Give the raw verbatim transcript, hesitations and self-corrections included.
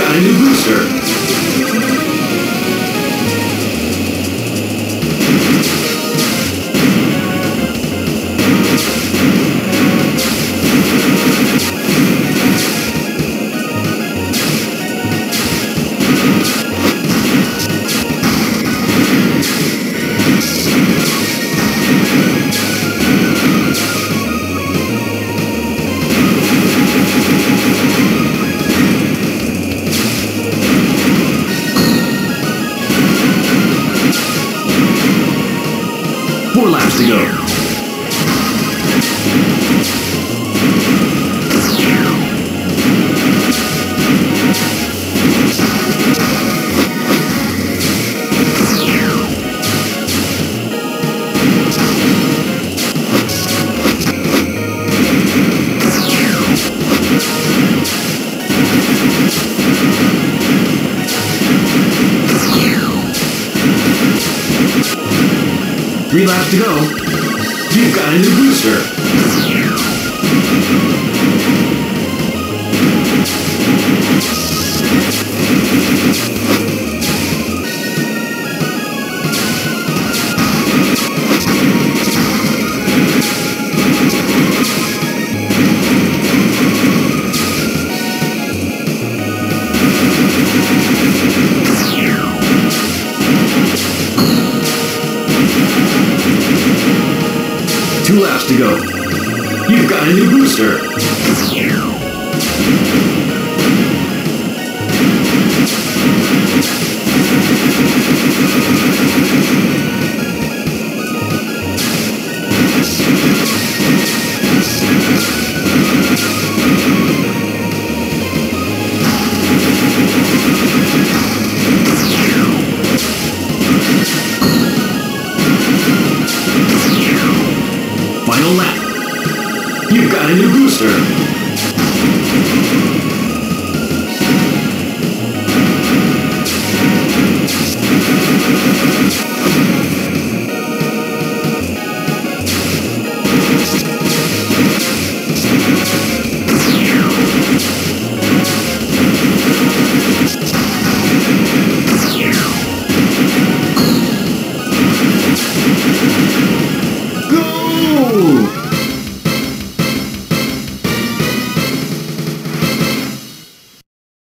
got a new booster. Four laps to go. Three laps to go. You've got a new booster. Two laps to go. You've got a new booster. Final lap. You've got a new booster.